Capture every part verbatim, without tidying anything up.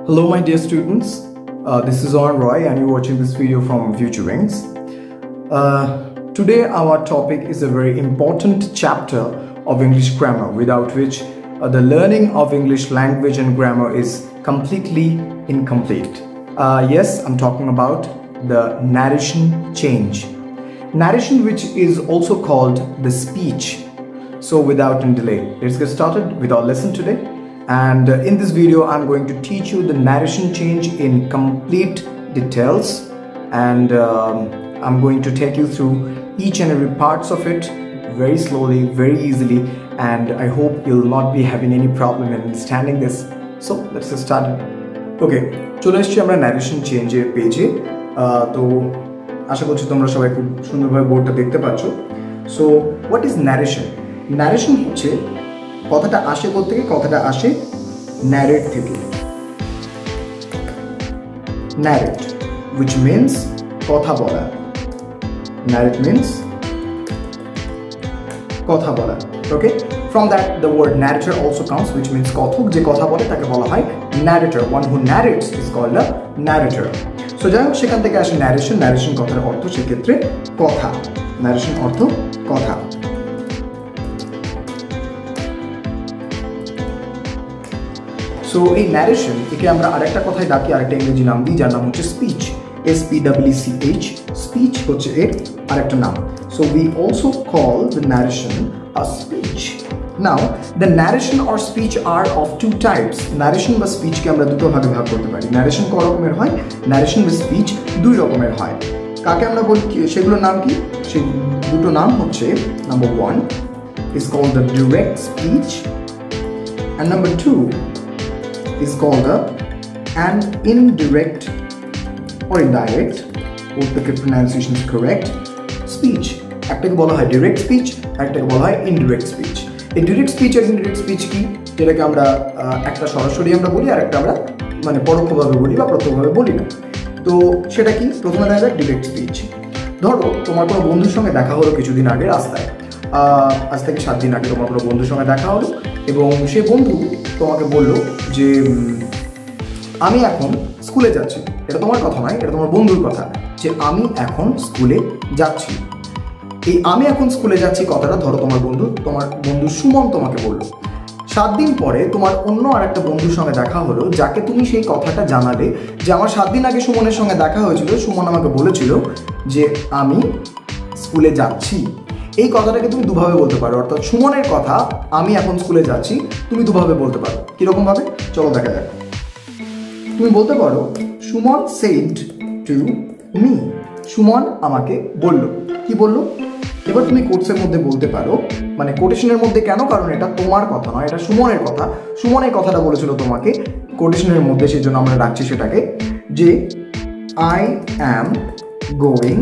Hello my dear students, uh, this is Arn Roy and you're watching this video from Future Wings. Uh, today our topic is a very important chapter of English grammar, without which uh, the learning of English language and grammar is completely incomplete. Uh, yes, I'm talking about the narration change. Narration, which is also called the speech. So without any delay, let's get started with our lesson today. And uh, in this video I'm going to teach you the narration change in complete details, and um, I'm going to take you through each and every parts of it very slowly, very easily, and I hope you'll not be having any problem in understanding this. So let's get started. Okay, চলে এসেছি আমরা narration change এর পেজে। তো আশা করছি তোমরা সবাই খুব সুন্দরভাবে বোর্ডটা দেখতে পাচ্ছ। So what is narration? Narration হচ্ছে কথাটা আসে কোথা থেকে? কথাটা আসে narrate থেকে। narrate, which means কথা বলা। narrate means কথা বলা। Okay, from that the word narrator also comes, which means কথক, যে কথা বলে তাকে বলা হয় narrator. One who narrates is called a narrator. So যাই হোক, সেখান থেকে আসে narration. narration কথার অর্থ সেক্ষেত্রে কথা। narration অর্থ কথা। সো এই ন্যারেশন একে আমরা আরেকটা কথায় ডাকি, আরেকটা ইংরেজি নাম দিই, যার নাম হচ্ছে speech. S P W C H, speech হচ্ছে এর আরেকটা নাম। So we also call the narration a speech. Now the narration or speech are of two types. Narration বা স্পিচকে আমরা দুটো ভাগে ভাগ করতে পারি। ন্যারেশন ক রকমের হয়? ন্যারেশন বা স্পিচ দুই রকমের হয়। কাকে আমরা বলি, সেগুলোর নাম কি? সেই দুটো নাম হচ্ছে, number one is called the direct speech, and number two is called a an indirect or indirect, both the pronunciation is correct, speech. একটাকে বলা হয় direct speech, একটাকে বলা হয় indirect speech. এই direct speech আর indirect speech কি? যেটাকে আমরা একটা সরাসরি আমরা বলি আর একটা আমরা মানে পরোক্ষভাবে বলি বা প্রত্যক্ষভাবে বলি না। তো সেটা কি? প্রথমে দেখা যায় direct speech। ধরো তোমার কোনো বন্ধুর সঙ্গে দেখা হলো কিছুদিন আগে রাস্তায়, আজ থেকে সাত দিন আগে তোমার কোনো বন্ধুর সঙ্গে দেখা হলো, এবং সে বন্ধু তোমাকে বললো যে আমি এখন স্কুলে যাচ্ছি। এটা তোমার কথা নয়, এটা তোমার বন্ধুর কথা, যে আমি এখন স্কুলে যাচ্ছি। এই আমি এখন স্কুলে যাচ্ছি কথাটা ধরো তোমার বন্ধু তোমার বন্ধু সুমন তোমাকে বললো। সাত দিন পরে তোমার অন্য আরেকটা বন্ধুর সঙ্গে দেখা হলো, যাকে তুমি সেই কথাটা জানালে যে আমার সাত দিন আগে সুমনের সঙ্গে দেখা হয়েছিল, সুমন আমাকে বলেছিল যে আমি স্কুলে যাচ্ছি। এই কথাটাকে তুমি দুভাবে বলতে পারো, অর্থাৎ সুমনের কথা আমি এখন স্কুলে যাচ্ছি তুমি দুভাবে বলতে পারো। কিরকম ভাবে? চলো দেখা যাক। তুমি বলতে পারো Suman said to me, Suman আমাকে বলল। কি বলল? এবার তুমি কোটসের মধ্যে বলতে পারো, মানে কোটেশনের মধ্যে কেন? কারণ এটা তোমার কথা নয়, এটা সুমনের কথা। সুমন এই কথাটা বলেছিল তোমাকে কোটেশনের মধ্যে, সেই জন্য আমরা রাখছি সেটাকে, যে I am going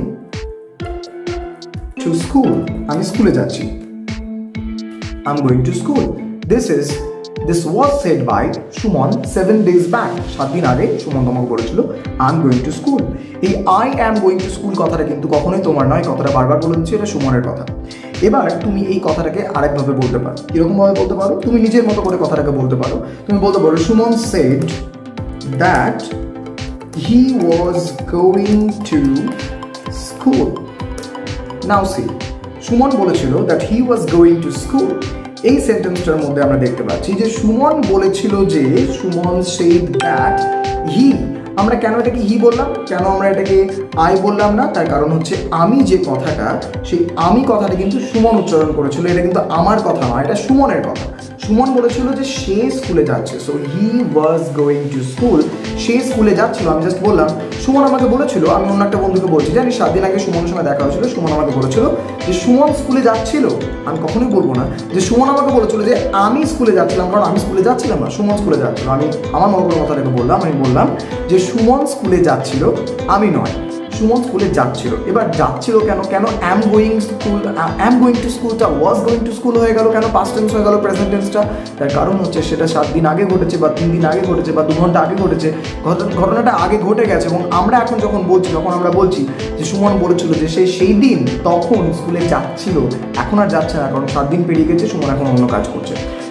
to school, আমি স্কুলে যাচ্ছি। I'm going to school. This is this was said by Shumon seven days back. সাত দিন আগে সুমন তোমাকে বলেছিল I'm going to school. এই I am going to school কথাটা কিন্তু কখনোই তোমার নয়, কথাটা বারবার বলে দিচ্ছি, এটা সুমনের কথা। এবার তুমি এই কথাটাকে আরেকভাবে বলতে পারো। কিরকম ভাবে বলতে পারো? তুমি নিজের মতো করে কথাটাকে বলতে পারো। তুমি বলতে পারো Suman said that he was going to school. Now see, Suman বলেছিল that he was going to school. এই সেন্টেন্সটার মধ্যে আমরা দেখতে পাচ্ছি যে সুমন বলেছিল যে সুমন said that he, আমরা কেন এটাকে হি বললাম, কেন আমরা এটাকে আই বললাম না? তার কারণ হচ্ছে আমি যে কথাটা, সেই আমি কথাটা কিন্তু সুমন উচ্চারণ করেছিল, এটা কিন্তু আমার কথা নয়, এটা সুমনের কথা। সুমন বলেছিল যে সে স্কুলে যাচ্ছে, so he was going to school. সে স্কুলে যাচ্ছিল, আমি জাস্ট বললাম সুমন আমাকে বলেছিল, আমি অন্য একটা বন্ধুকে বলছি যে আমি সাত দিন আগে সুমনের সঙ্গে দেখা হয়েছিল, সুমন আমাকে বলেছিল যে সুমন স্কুলে যাচ্ছিল। আমি কখনোই বলবো না যে সুমন আমাকে বলেছিল যে আমি স্কুলে যাচ্ছিলাম, কারণ আমি স্কুলে যাচ্ছিলাম না, সুমন স্কুলে যাচ্ছিল। আমি আমার মতো কথাটাকে বললাম, আমি বললাম যে সুমন স্কুলে যাচ্ছিল, আমি নয়, সুমন স্কুলে যাচ্ছিল। এবার যাচ্ছিল কেন? কেন am going school, am going to স্কুলটা ওয়াজ গোয়িং টু স্কুল হয়ে গেল কেন? পাস্ট টেন্স হয়ে গেল প্রেজেন্ট টেন্সটা। তার কারণ হচ্ছে সেটা সাত দিন আগে ঘটেছে, বা তিন দিন আগে ঘটেছে, বা দু ঘন্টা আগে ঘটেছে। ঘটনাটা আগে ঘটে গেছে, এবং আমরা এখন যখন বলছি, যখন আমরা বলছি যে সুমন বলেছিল যে সে সেই দিন তখন স্কুলে যাচ্ছিল, এখন আর যাচ্ছে না, কারণ সাত দিন পেরিয়ে গেছে, সুমন এখন অন্য কাজ করছে।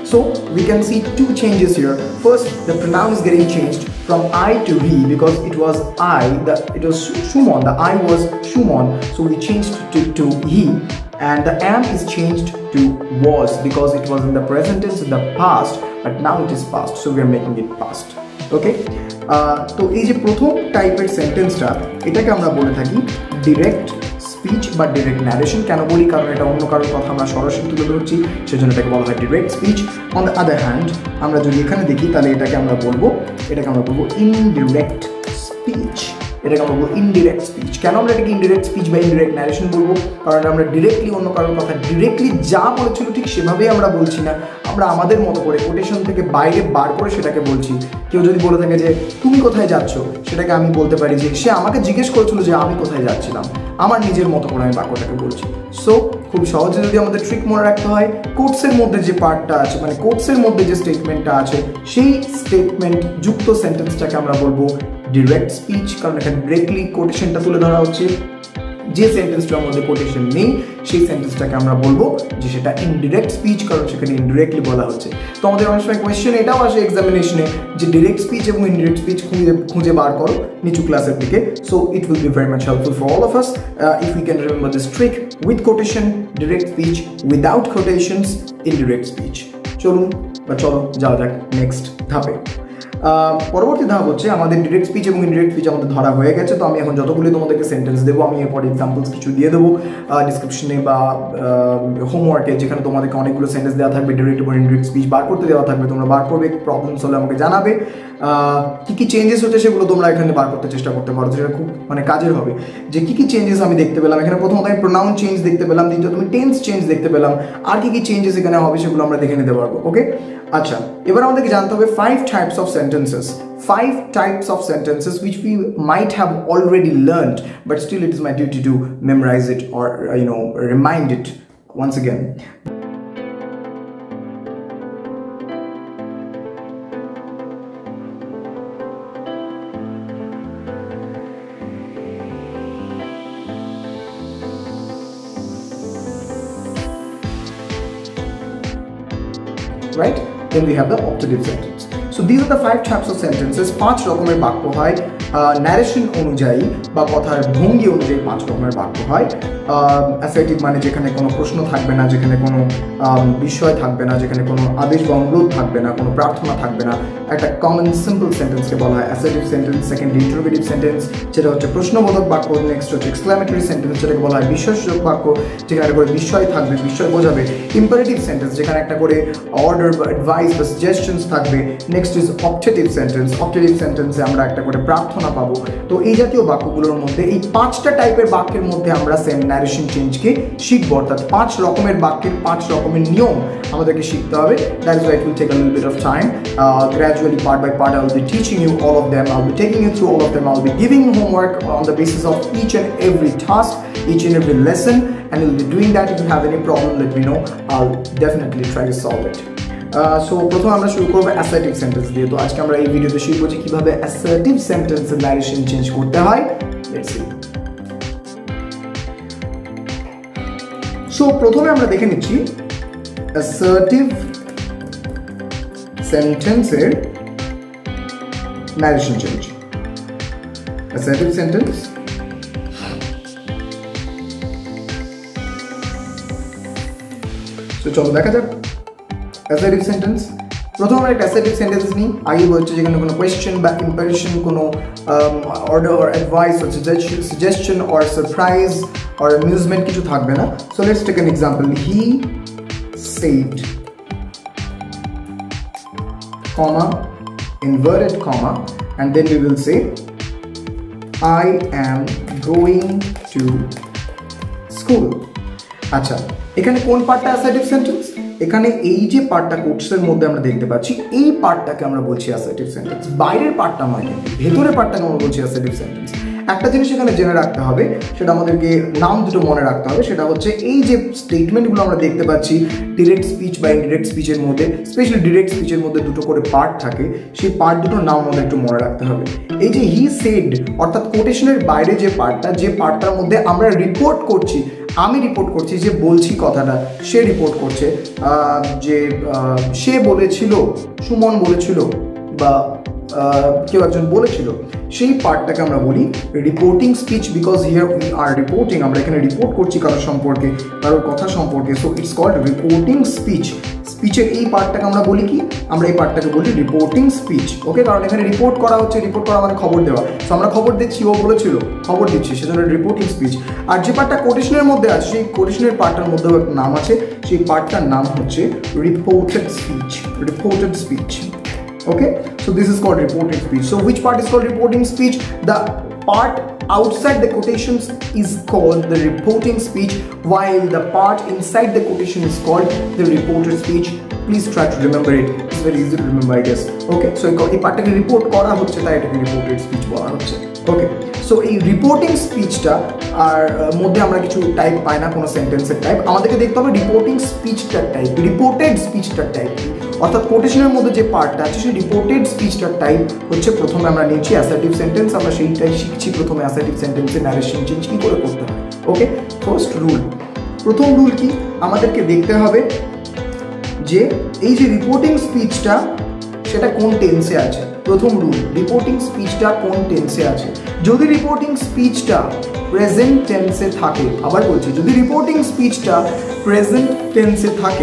So we can see two changes here. First, the pronoun is getting changed from I to he because it was I, the, it was Shumon, the I was Shumon, so we changed to, to he, and the am is changed to was because it was in the present tense in the past, but now it is past, so we are making it past. Okay, তো এই যে প্রথম টাইপের সেন্টেন্সটা এটাকে আমরা বলে থাকি ডিরেক্ট স্পিচ বা ডিরেক্ট ন্যারেশন। কেন বলি? কারণ এটা অন্য কারোর কথা আমরা সরাসরি তুলে ধরছি, সেজন্য এটাকে বলা হয় direct speech. On the other hand আমরা যদি এখানে দেখি তাহলে এটাকে আমরা বলবো এটাকে আমরা বলবো ইনডিরেক্ট স্পিচ। এটাকে আমরা বলবো ইনডিরেক্ট স্পিচ। কেন আমরা এটাকে ইনডিরেক্ট স্পিচ বা ইনডিরেক্ট ন্যারেশন বলবো? কারণ আমরা ডিরেক্টলি অন্য কারোর কথা ডিরেক্টলি যা বলেছিল ঠিক সেভাবেই আমরা বলছি না, আমরা আমাদের মতো করে কোটেশন থেকে বাইরে বার করে সেটাকে বলছি। কেউ যদি বলে থাকে যে তুমি কোথায় যাচ্ছ, সেটাকে আমি বলতে পারি যে সে আমাকে জিজ্ঞেস করেছিল যে আমি কোথায় যাচ্ছিলাম, আমার নিজের মতো করে আমি বাক্যটাকে বলছি। সো খুব সহজে যদি আমাদের ট্রিক মনে রাখতে হয়, কোটসের মধ্যে যে পার্টটা আছে মানে কোটসের মধ্যে যে স্টেটমেন্টটা আছে সেই স্টেটমেন্ট যুক্ত সেন্টেন্সটাকে আমরা বলবো ডিরেক্ট স্পিচ, কারণ এখানে ডিরেক্টলি কোটেশনটা তুলে ধরা হচ্ছে। যে সেন্টেন্সটার মধ্যে কোটেশন নেই সেই সেন্টেন্সটাকে আমরা বলবো যে সেটা ইনডিরেক্ট স্পিচ, কারণ সেখানে ইনডিরেক্টলি বলা হচ্ছে। তো আমাদের অনেক সময় কোয়েশ্চেন এটাও আসে এক্সামিনেশনে যে ডিরেক্ট স্পিচ এবং ইনডিরেক্ট স্পিচ খুঁজে খুঁজে বার করো নিচু ক্লাসের দিকে। So it will be very much helpful for all of us if we can remember this trick with quotation direct speech, without quotations indirect speech. চলুন বা চলো যাওয়া যাক নেক্সট ধাপে। পরবর্তী ধাপ হচ্ছে আমাদের ডিরেক্ট স্পিচ এবং ইনডিরেক্ট স্পিচ আমাদের ধরা হয়ে গেছে। তো আমি এখন যতগুলি তোমাদেরকে সেন্টেন্স দেবো আমি এরপর এক্সাম্পলস কিছু দিয়ে দেবো ডিসক্রিপশনে বা হোমওয়ার্কে, যেখানে তোমাদেরকে অনেকগুলো সেন্টেন্স দেওয়া থাকবে ডিরেক্ট এবং ইনডিরেক্ট স্পিচ বার করতে দেওয়া থাকবে। তোমরা বার করবে, প্রবলেমস হলে আমাকে জানাবে। কী কী চেঞ্জেস হচ্ছে সেগুলো তোমরা এখানে বার করতে চেষ্টা করতে পারো, সেটা খুব মানে কাজের হবে। যে কী কী চেঞ্জেস আমি দেখতে পেলাম এখানে, প্রথমত আমি প্রোনাউন চেঞ্জ দেখতে পেলাম, দ্বিতীয়ত আমি টেন্স চেঞ্জ দেখতে পেলাম, আর কী কী চেঞ্জেস এখানে হবে সেগুলো আমরা দেখে নিতে পারবো। ওকে, আচ্ছা এবার আমাদেরকে জানতে হবে five types of sentences, five types of sentences which we might have already learned, but still it is my duty to memorize it or uh, you know remind it once again. Right? Then we have the optative sentence. So these are the five types of sentences. পাঁচ রকমের বাক্য হয় narration অনুযায়ী বা কথার ভঙ্গি অনুযায়ী পাঁচ রকমের বাক্য হয়। অ্যাসার্টিভ মানে যেখানে কোনো প্রশ্ন থাকবে না, যেখানে কোনো বিষয় থাকবে না, যেখানে কোনো আদেশ বা অনুরোধ থাকবে না, কোনো প্রার্থনা থাকবে না, একটা কমন সিম্পল সেন্টেন্সকে বলা হয় assertive sentence. Second interrogative sentence, যেটা হচ্ছে প্রশ্নবোধক বাক্য। নেক্সট হচ্ছে এক্সক্লামেটরি সেন্টেন্স, যেটাকে বলা হয় বিস্ময়সূচক বাক্য, যেখানে একটা করে বিস্ময় থাকবে, বিস্ময় বোঝাবে। ইম্পারেটিভ সেন্টেন্স, যেখানে একটা করে অর্ডার বা অ্যাডভাইস বা সাজেশনস থাকবে। Next is optative sentence, optative সেন্টেন্সে আমরা একটা করে প্রার্থনা পাবো। তো এই জাতীয় বাক্যগুলোর মধ্যে এই পাঁচটা টাইপের বাক্যের মধ্যে আমরা ন্যারেশন চেঞ্জকে শিখবো, অর্থাৎ পাঁচ রকমের বাক্যের পাঁচ রকমের নিয়ম আমাদেরকে শিখতে হবে। That is why it will take a little bit of time. Gradually part by part I will be teaching you all of them, I will be taking you through all of them, I will be giving homework on the basis of each and every task, each and every lesson, and we'll be doing that. If you have any problem, let me know. I'll definitely try to solve it. So প্রথমে আমরা শুরু করবো assertive sentence দিয়ে। তো আজকে আমরা এই ভিডিওতে শিখবো যে কীভাবে অ্যাসার্টিভ সেন্টেন্সের ন্যারেশন চেঞ্জ করতে হয়। Let's see. সো প্রথমে আমরা দেখে নিচ্ছি অ্যাসার্টিভ সেন্টেন্সের ন্যারেশন চেঞ্জ। অ্যাসার্টিভ সেন্টেন্স তো চলো দেখা যাক অ্যাসার্টিভ সেন্টেন্স। প্রথম আমরা একটা অ্যাসার্টিভ সেন্টেন্স নিই। আগে বলছে যেখানে কোনো কোয়েশ্চেন বা ইম্পারেশন, কোনো order or advice or suggestion or surprise or amusement কিছু থাকবে না। So let's take an example. He said, comma, inverted comma, and then we will say I am going to school. আচ্ছা, এখানে কোন পার্টটা অ্যাসার্টিভ সেন্টেন্স? এখানে এই যে পার্টটা কোটসের মধ্যে আমরা দেখতে পাচ্ছি এই পার্টটাকে আমরা বলছি অ্যাসার্টিভ সেন্টেন্স। বাইরের পার্টটা নয়, কিন্তু ভেতরের পার্টটাকে আমরা বলছি অ্যাসার্টিভ সেন্টেন্স। একটা জিনিস এখানে জেনে রাখতে হবে, সেটা আমাদেরকে নাম দুটো মনে রাখতে হবে। সেটা হচ্ছে এই যে স্টেটমেন্টগুলো আমরা দেখতে পাচ্ছি ডিরেক্ট স্পিচ বা ইনডিরেক্ট স্পিচের মধ্যে, স্পেশালি ডিরেক্ট স্পিচের মধ্যে দুটো করে পার্ট থাকে, সেই পার্ট দুটোর নাম আমাদের একটু মনে রাখতে হবে। এই যে হি সেড অর্থাৎ কোটেশনের বাইরে যে পার্টটা, যে পার্টটার মধ্যে আমরা রিপোর্ট করছি, আমি রিপোর্ট করছি, যে বলছি কথাটা সে রিপোর্ট করছে, যে সে বলেছিল, সুমন বলেছিল বা কেউ একজন বলেছিল, সেই পার্টটাকে আমরা বলি reporting speech. Because here we are reporting, আমরা এখানে রিপোর্ট করছি কারোর সম্পর্কে, কারোর কথা সম্পর্কে, so it's called reporting speech. স্পিচের এই পার্টটাকে আমরা বলি কি, আমরা এই পার্টটাকে বলি রিপোর্টিং স্পিচ। ওকে, কারণ এখানে রিপোর্ট করা হচ্ছে, রিপোর্ট করা মানে খবর দেওয়া, সো আমরা খবর দিচ্ছি, ও বলেছিল খবর দিচ্ছি, সেজন্য রিপোর্টিং স্পিচ। আর যে পার্টটা কোটেশনের মধ্যে আছে, সেই কোটেশনের পার্টটার মধ্যেও একটা নাম আছে, সেই পার্টটার নাম হচ্ছে reported speech. Reported speech. Okay, so this is called reported speech. So which part is called reporting speech? The part outside the quotations is called the reporting speech, while the part inside the quotation is called the reported speech. Please try to remember it. It's very easy to remember, I guess. Okay, so এই পার্টটাকে report করা হচ্ছে, তাই এটাকে reported speech বলা হচ্ছে। ওকে, so এই reporting স্পিচটা আর মধ্যে আমরা কিছু টাইপ পাই না, কোনো সেন্টেন্সের টাইপ, আমাদেরকে দেখতে হবে রিপোর্টিং স্পিচটার টাইপ, রিপোর্টেড স্পিচটার টাইপ কি, অর্থাৎ কোটেশনের মধ্যে যে পার্টটা আছে সেই রিপোর্টেড স্পিচটার টাইপ হচ্ছে, প্রথমে আমরা নিচ্ছি অ্যাসার্টিভ সেন্টেন্স, আমরা সেইটাই শিখছি প্রথমে অ্যাসার্টিভ সেন্টেন্সের ন্যারেশন চেঞ্জ কী করে করতে হয়। ওকে, ফার্স্ট রুল, প্রথম রুল কি, আমাদেরকে দেখতে হবে যে এই যে রিপোর্টিং স্পিচটা সেটা কোন টেন্সে আছে। প্রথম রুল, রিপোর্টিং স্পিচটা কোন টেন্সে আছে। যদি রিপোর্টিং স্পিচটা প্রেজেন্ট টেন্সে থাকে, আবার বলছি, যদি রিপোর্টিং স্পিচটা প্রেজেন্ট টেন্সে থাকে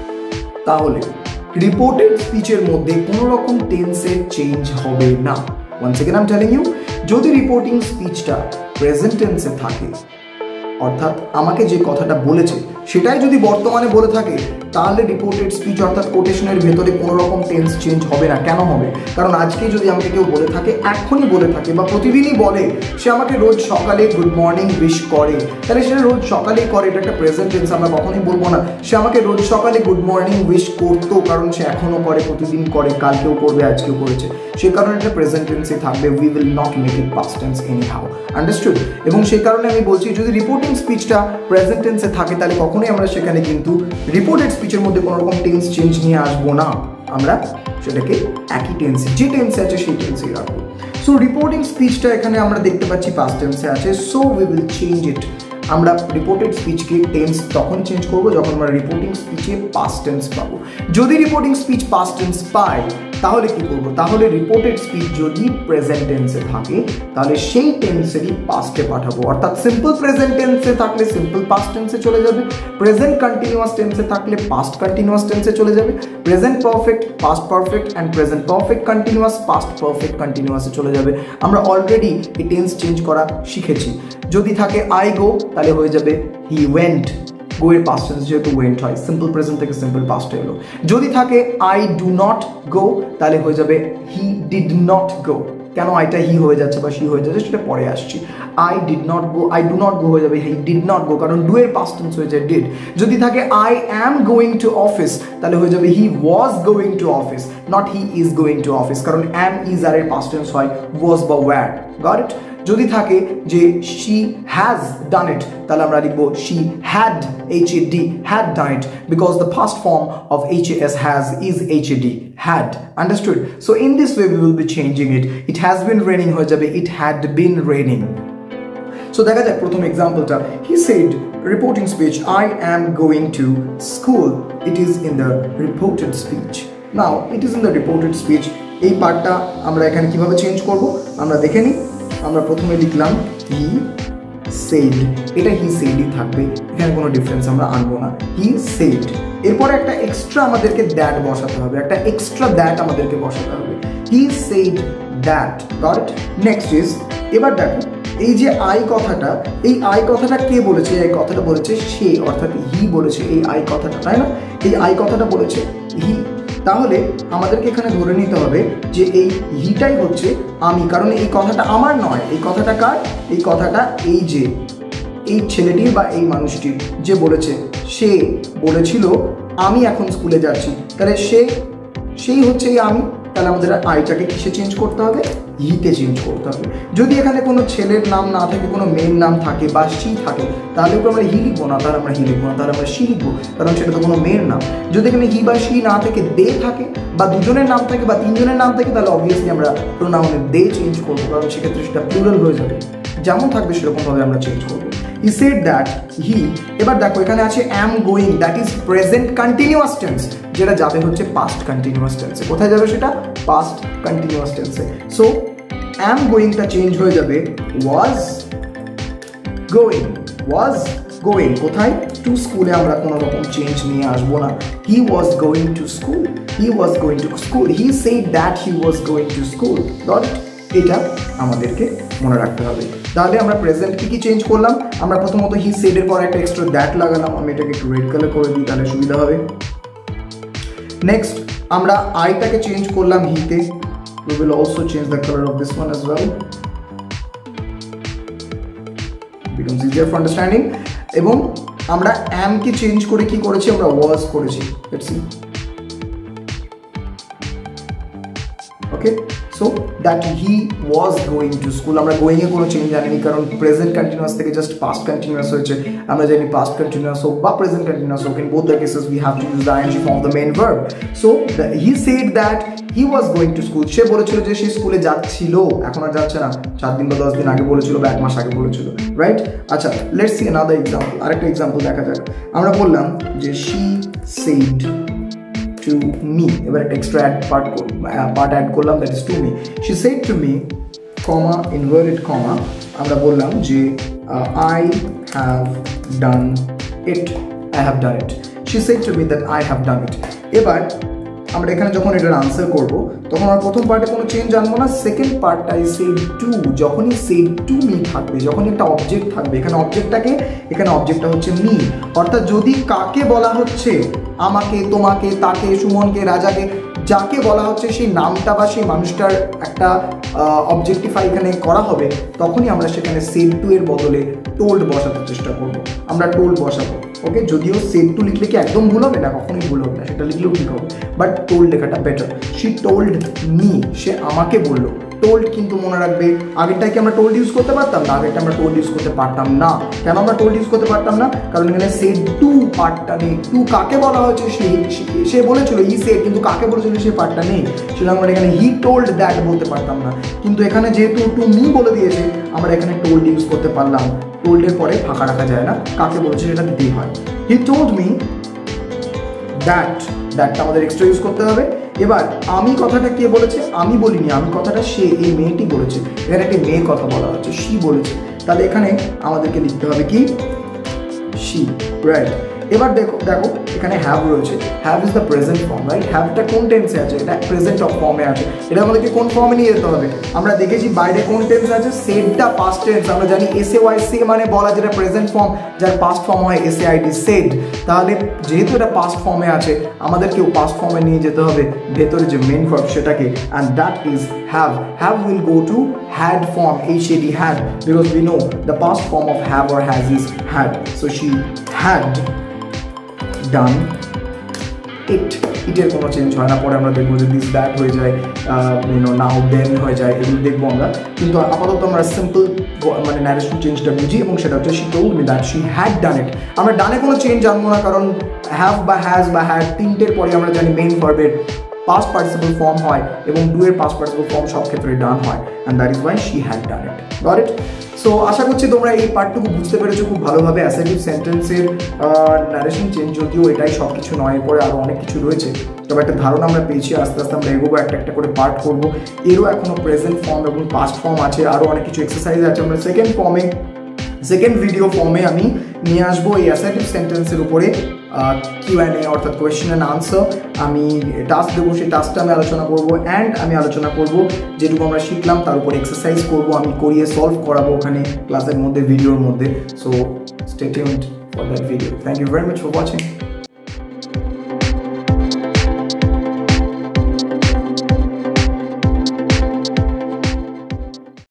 তাহলে রিপোর্টেড স্পিচের মধ্যে কোনো রকম টেন্সের চেঞ্জ হবে না। Once again I am telling you, যদি রিপোর্টিং স্পিচটা প্রেজেন্ট টেন্সে থাকে, অর্থাৎ আমাকে যে কথাটা বলেছে সেটাই যদি বর্তমানে বলে থাকে, তাহলে রিপোর্টেড স্পিচ অর্থাৎ কোটেশনের ভেতরে কোনো রকম টেন্স চেঞ্জ হবে না। কেন হবে? কারণ আজকে যদি আমাকে কেউ বলে থাকে, এখনই বলে থাকে বা প্রতিদিনই বলে, সে আমাকে রোজ সকালে গুড মর্নিং উইশ করে, তাহলে সেটা রোজ সকালেই করে, এটা একটা প্রেজেন্ট টেন্স, আমরা কখনোই বলবো না সে আমাকে রোজ সকালে গুড মর্নিং উইশ করতো, কারণ সে এখনও করে, প্রতিদিন করে, কালকেও করবে, আজকেও করেছে, সেই কারণে এটা প্রেজেন্ট টেন্সে থাকবে। We will not make it past tense anyhow, understood? এবং সেই কারণে আমি বলছি, যদি রিপোর্টিং স্পিচটা প্রেজেন্ট টেন্সে থাকে তাহলে কখনোই আমরা সেখানে কিন্তু রিপোর্টেড স্পিচের মধ্যে কোনো রকম টেন্স চেঞ্জ নিয়ে আসবো না, আমরা সেটাকে একই টেন্সে, যে টেন্সে আছে সেই টেন্সেই রাখবো। সো রিপোর্টিং স্পিচটা এখানে আমরা দেখতে পাচ্ছি পাস্ট টেন্সে আছে, so we will change it. আমরা রিপোর্টেড স্পিচকে টেন্স তখন চেঞ্জ করবো যখন আমরা রিপোর্টিং স্পিচে পাস্ট টেন্স পাবো। যদি রিপোর্টিং স্পিচ পাস্ট টেন্স পাই তাহলে কি করবো? তাহলে রিপোর্টেড স্পিচ যদি প্রেজেন্ট টেন্সে থাকে তাহলে সেই টেন্সেরই পাস্টে পাঠাবো, অর্থাৎ সিম্পল প্রেজেন্ট টেন্সে থাকলে সিম্পল পাস্ট টেন্সে চলে যাবে, প্রেজেন্ট কন্টিনিউয়াস টেন্সে থাকলে পাস্ট কন্টিনিউয়াস টেন্সে চলে যাবে, present perfect past perfect and present perfect continuous past perfect কন্টিনিউয়াসে চলে যাবে। আমরা অলরেডি এই টেন্স চেঞ্জ করা শিখেছি। যদি থাকে আই গো তাহলে হয়ে যাবে হি ওয়েন্ট, গো এর পাস্ট টেন্স যেহেতু ওয়েন্ট হয়, সিম্পল প্রেজেন্ট থেকে সিম্পল পাস্ট এলো। যদি থাকে আই ডু নট গো তাহলে হয়ে যাবে হি ডিড নট গো। কেন আইটা হি হয়ে যাচ্ছে বা শি হয়ে যাচ্ছে সেটা পরে আসছি। I did not go, I do not go হয়ে যাবে হি ডিড নট গো, কারণ ডু এর পাস্ট টেন্স হয়ে যায় ডিড। যদি থাকে I am going to office তাহলে হয়ে যাবে he was going to office, not he is going to office, কারণ অ্যাম ইজ আর এর পাস্ট টেন্স হয় ওয়াজ বা ওয়্যার। Got it? যদি থাকে যে শি হ্যাজ ডান ইট তাহলে আমরা লিখবো she had, H A D, had done it, because the first form of H A S has is H A D, had. Understood? So in this way we will be changing it. It has been raining হয়ে যাবে it had been raining. So দেখা যাক প্রথম এক্সাম্পলটা। He said, reporting speech, I am going to school. It is in the reported speech. Now it is in the reported speech. এই পার্টটা আমরা এখানে কিভাবে চেঞ্জ করব আমরা দেখে নিই। আমরা প্রথমে লিখলাম he said, এটা he said-ই থাকবে, এখানে কোনো ডিফারেন্স আমরা আনবো না। he said, এরপরে একটা এক্সট্রা আমাদেরকে দ্যাট বসাতে হবে, একটা এক্সট্রা দ্যাট আমাদেরকে বসাতে হবে। he said that. got it? next is, এবার দেখো এই যে আই কথাটা, এই আই কথাটা কে বলেছে? এই কথাটা বলেছে সে, অর্থাৎ হি বলেছে এই আই কথাটা, তাই না? এই আই কথাটা বলেছে হি। তাহলে আমাদেরকে এখানে ধরে নিতে হবে যে এই হিটাই হচ্ছে আমি, কারণ এই কথাটা আমার নয়, এই কথাটা কার? এই কথাটা এই যে এই ছেলেটির বা এই মানুষটির, যে বলেছে, সে বলেছিল আমি এখন স্কুলে যাচ্ছি, তাহলে সে সেই হচ্ছে এই আমি। তাহলে আমাদের আইটাকে কিসে চেঞ্জ করতে হবে? হিতে চেঞ্জ করতে হবে। যদি এখানে কোনো ছেলের নাম না থাকে, কোনো মেয়ের নাম থাকে বা সি থাকে, তাহলে আমরা হি লিখবো না, তাহলে আমরা হি লিখবো না, তাহলে আমরা সি লিখবো, কারণ সেটা তো কোনো মেয়ের নাম। যদি এখানে হি বা সি না থাকে, দে থাকে বা দুজনের নাম থাকে বা তিনজনের নাম থাকে, তাহলে অবভিয়াসলি আমরা প্রোনাউনের দে চেঞ্জ করবো, কারণ সেক্ষেত্রে সেটা প্লুরাল হয়ে যাবে। যেমন থাকবে সেরকমভাবে আমরা চেঞ্জ করবো। He said that he, এবার দেখো এখানে আছে am going, that is present continuous tense, যেটা যাবে হচ্ছে past continuous tense। কোথায় যাবে সেটা? past continuous tense। So am going টা চেঞ্জ হয়ে যাবে was going, was going কোথায়? to স্কুলে আমরা কোনো রকম চেঞ্জ নিয়ে আসবো না। he was going to school, he was going to school, he said that he was going to school, got it? এটা আমাদেরকে মনে রাখতে হবে। তাহলে আমরা প্রেজেন্ট কি কি চেঞ্জ করলাম? আমরা প্রথমত হি সেড এর পর একটা এক্সট্রা দ্যাট লাগালাম, আমি এটাকে একটু রেড কালার করে দিই তাহলে সুবিধা হবে। নেক্সট আমরা আইটাকে চেঞ্জ করলাম হিতে, we will also change the color of this one as well, becomes easier for understanding। এবং আমরা am কে চেঞ্জ করে কি করেছি? আমরা was করেছি। let's see, okay, so that he was going to school, আমরা going এ কোনো চেঞ্জ আনিনি কারণ প্রেজেন্ট কন্টিনিউয়াস থেকে জাস্ট পাস্ট কন্টিনিউয়াস হয়েছে। আমরা জানি পাস্ট কন্টিনিউয়াস হোক বা প্রেজেন্ট কন্টিনিউয়াস হোক, in both the cases we have to use the ing form of the main verb। so the, he said that he was going to school, সে বলেছিল যে সে স্কুলে যাচ্ছিল, এখন আর যাচ্ছে না, চার দিন বা দশ দিন আগে বলেছিল বা এক মাস আগে বলেছিল, রাইট? আচ্ছা, লেটস সি another example, আরেকটা এক্সাম্পল দেখা যাক। আমরা বললাম যে she said to me, এবার একটা extra add part part add করলাম, that is to me. she said to me, comma inverted comma, আমরা বললাম যে I have done it, I have done it, she said to me that I have done it। এবার আমরা এখানে যখন এটার answer করব তখন আমরা প্রথম পার্টে কোনো চেঞ্জ আনবো না, সেকেন্ড পার্টটাই সেড টু, যখনই সেড টু মি থাকবে, যখনই একটা অবজেক্ট থাকবে, এখানে অবজেক্টটাকে, এখানে অবজেক্টটা হচ্ছে মি, অর্থাৎ যদি কাকে বলা হচ্ছে, আমাকে, তোমাকে, তাকে, সুমনকে, রাজাকে, যাকে বলা হচ্ছে সেই নামটা বা সেই মানুষটার একটা অবজেক্টিফাই এখানে করা হবে, তখনই আমরা সেখানে সেড টু এর বদলে টোল্ড বসাতে চেষ্টা করব, আমরা টোল্ড বসাবো। ওকে, যদিও সেড টু লিখলে কি একদম ভুল হবে না, কখনোই ভুল হবে না, সেটা লিখলেও ঠিক হবে, বাট টোল্ড লেখাটা বেটার। শি টোল্ড মি, সে আমাকে বললো। টোল্ড কিন্তু মনে রাখবে, আগেরটাকে আমরা টোল্ড ইউজ করতে পারতাম না, আগেরটা আমরা টোল্ড ইউজ করতে পারতাম না। কেন আমরা টোল্ড ইউজ করতে পারতাম না? কারণ এখানে সেড টু পার্টটা নেই, টু কাকে বলা হয়েছে সেই সে বলেছিল ই সেড, কিন্তু কাকে বলেছিল সেই পার্টটা নেই, সুতরাং আমরা এখানে হি টোল্ড দ্যাট বলতে পারতাম না। কিন্তু এখানে যেহেতু টু মি বলে দিয়েছে, আমরা এখানে টোল্ড ইউজ করতে পারলাম। টোল্ডের পরে ফাঁকা রাখা যায় না, কাকে বলেছে সেটা দিতেই হয়। হি টোল্ড মি দ্যাট, দ্যাটটা আমাদের এক্সট্রা ইউজ করতে হবে। এবার আমি কথাটা কে বলেছে? আমি বলিনি, আমি কথাটা সে, এই মেয়েটি বলেছে। এখানে একটি মেয়ে কথা বলা হচ্ছে, শি বলেছে, তাহলে এখানে আমাদেরকে লিখতে হবে কি? She, right. এবার দেখো দেখো এখানে হ্যাভ রয়েছে, have is the present form, right? হ্যাভটা কোন টেন্সে আছে? এটা প্রেজেন্ট অফ ফর্মে আছে। এটা আমাদেরকে কোন ফর্মে নিয়ে যেতে হবে? আমরা দেখেছি বাইরে কোন টেন্স আছে, সেডটা পাস্ট টেন্স, আমরা জানি এস এ ওয়াই সে মানে বলা, যেটা প্রেজেন্ট ফর্ম, যার পাস্ট ফর্ম হয় S A I D, said. তাহলে যেহেতু এটা পাস্ট ফর্মে আছে, আমাদেরকেও পাস্ট ফর্মে নিয়ে যেতে হবে ভেতরে যে মেন ভার্ব সেটাকে, and that is have. Have will go to had form, H A D, had, because we know the past form of have or has is had. So she had done it, ইটের কোনো change হয় না, পরে আমরা দেখবো যে this that হয়ে যায়, ইউনো নাও দেন হয়ে যায়, এগুলো দেখবো আমরা। কিন্তু আপাতত আমরা সিম্পল মানে ন্যারেশন চেঞ্জটা বুঝি, এবং সেটা হচ্ছে she told me that she had done it. আমরা ডানে কোনো চেঞ্জ আনবো না, কারণ হ্যাভ বা হ্যাজ বা হ্যাড তিনটের পরে আমরা জানি মেইন ভার্বের past participle form হয়, এবং ডু এর past participle form সব ক্ষেত্রে ডান হয়, and that is why she had done it. Got it? So আশা করছি তোমরা এই পার্টটুকু বুঝতে পেরেছো খুব ভালোভাবে। অ্যাসার্টিভ সেন্টেন্সের ন্যারেশন চেঞ্জ যদিও এটাই সব কিছু নয়, এরপরে আরও অনেক কিছু রয়েছে, তবে একটা ধারণা আমরা পেয়েছি। আস্তে আস্তে আমরা এগোবো, একটা একটা করে পার্ট করবো। এরও এখনও প্রেজেন্ট ফর্ম এবং পাস্ট ফর্ম আছে, আরও অনেক কিছু এক্সারসাইজ আছে। আমরা সেকেন্ড ফর্মে সেকেন্ড ভিডিও ফর্মে আমি নিয়ে আসবো এই অ্যাসার্টিভ সেন্টেন্সের উপরে কিউ অ্যান্ড এ, অর্থাৎ কোয়েশ্চেন অ্যান্ড আনসার। আমি টাস্ক দেবো, সেই টাস্কটা আমি আলোচনা করবো, অ্যান্ড আমি আলোচনা করবো যেটুকু আমরা শিখলাম তার উপর এক্সারসাইজ করবো, আমি করিয়ে সলভ করাবো ওখানে ক্লাসের মধ্যে, ভিডিওর মধ্যে। So stay tuned for that video. Thank you very much for watching.